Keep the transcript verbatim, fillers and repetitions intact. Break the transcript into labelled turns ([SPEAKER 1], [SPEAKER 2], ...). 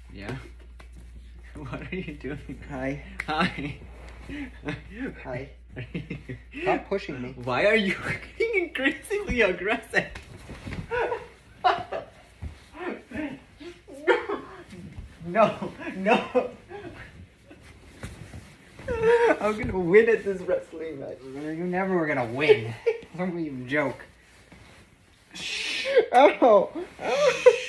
[SPEAKER 1] Yeah? What are you doing?
[SPEAKER 2] Hi.
[SPEAKER 1] Hi.
[SPEAKER 2] Hi. Stop pushing me.
[SPEAKER 1] Why are you getting increasingly aggressive? No, no. I'm gonna win at this wrestling match.
[SPEAKER 2] You never were gonna win. Don't even joke.
[SPEAKER 1] Oh.